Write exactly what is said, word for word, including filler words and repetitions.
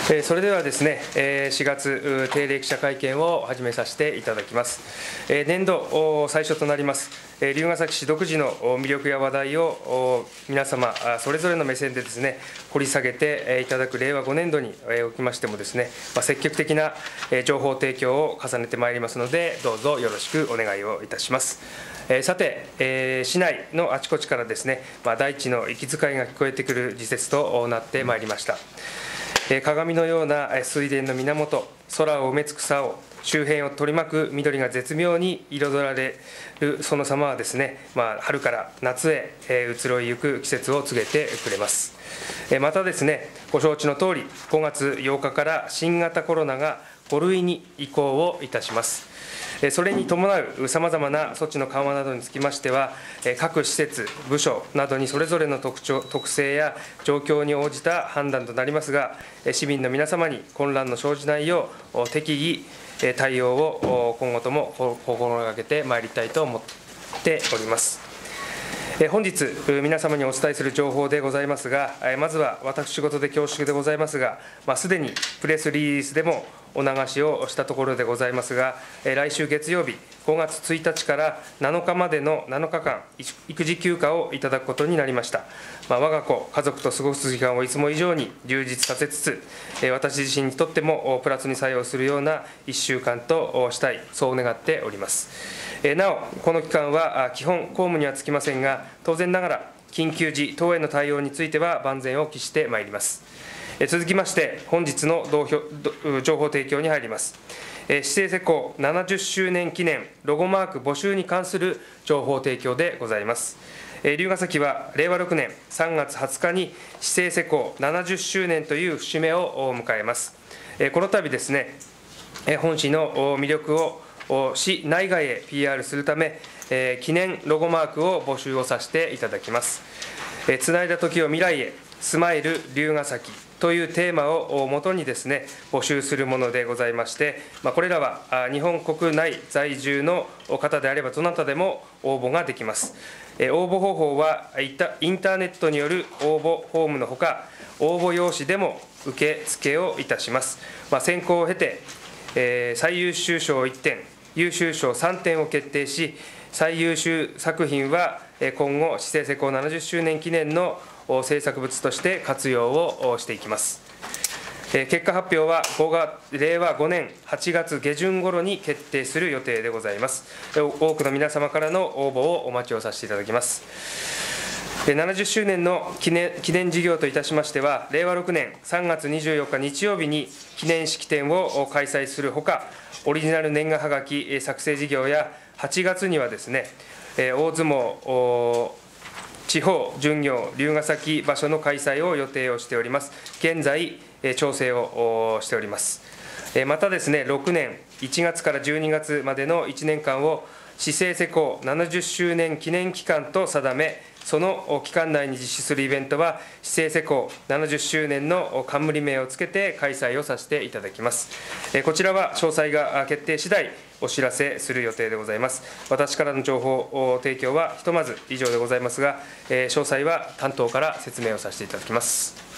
それではですね、しがつ定例記者会見を始めさせていただきます。年度最初となります、龍ケ崎市独自の魅力や話題を皆様それぞれの目線でですね、掘り下げていただくれいわごねんどにおきましてもですね、積極的な情報提供を重ねてまいりますので、どうぞよろしくお願いをいたします。さて、市内のあちこちからですね、大地の息遣いが聞こえてくる時節となってまいりました。鏡のような水田の源、空を埋め尽くさを、周辺を取り巻く緑が絶妙に彩られるその様はですね、まあ、春から夏へ移ろいゆく季節を告げてくれます。またですね、ご承知の通り、ごがつようかから新型コロナがごるいに移行をいたします。それに伴うさまざまな措置の緩和などにつきましては、各施設、部署などにそれぞれの特徴、特性や状況に応じた判断となりますが、市民の皆様に混乱の生じないよう、適宜対応を今後とも心がけてまいりたいと思っております。本日、皆様にお伝えする情報でございますが、まずは私事で恐縮でございますが、すでにプレスリリースでもお流しをしたところでございますが、来週月曜日、ごがつついたちからなのかまでのなのかかん、育児休暇をいただくことになりました。我が子、家族と過ごす時間をいつも以上に充実させつつ、私自身にとってもプラスに作用するようないっしゅうかんとしたい、そう願っております。なお、この期間は基本公務にはつきませんが、当然ながら緊急時等への対応については万全を期してまいります。続きまして、本日の情報提供に入ります。市政施行ななじゅっしゅうねん記念ロゴマーク募集に関する情報提供でございます。龍ケ崎はれいわろくねんさんがつはつかに市政施行ななじゅっしゅうねんという節目を迎えます。この度ですね、本市の魅力を市内外へ ピーアール するため、記念ロゴマークを募集をさせていただきます。つないだ時を未来へ、スマイル龍ケ崎というテーマをもとにですね、募集するものでございまして、これらは日本国内在住の方であればどなたでも応募ができます。応募方法はインターネットによる応募フォームのほか、応募用紙でも受付をいたします。選考を経て、最優秀賞いってん、優秀賞さんてんを決定し、最優秀作品は今後、市政施行ななじゅっしゅうねん記念の制作物として活用をしていきます。結果発表はれいわごねんはちがつげじゅんごろに決定する予定でございます。多くの皆様からの応募をお待ちをさせていただきます。ななじゅっしゅうねんの記念、記念事業といたしましては、れいわろくねんさんがつにじゅうよっか日曜日に記念式典を開催するほか、オリジナル年賀はがき作成事業や、はちがつにはですね、大相撲地方巡業龍ケ崎場所の開催を予定をしております。現在、調整をしております。またですね、ろくねんいちがつからじゅうにがつまでのいちねんかんを市政施行ななじゅっしゅうねん記念期間と定め、その期間内に実施するイベントは、市政施行ななじゅっしゅうねんの冠名をつけて開催をさせていただきます。こちらは詳細が決定次第お知らせする予定でございます。私からの情報提供はひとまず以上でございますが、詳細は担当から説明をさせていただきます。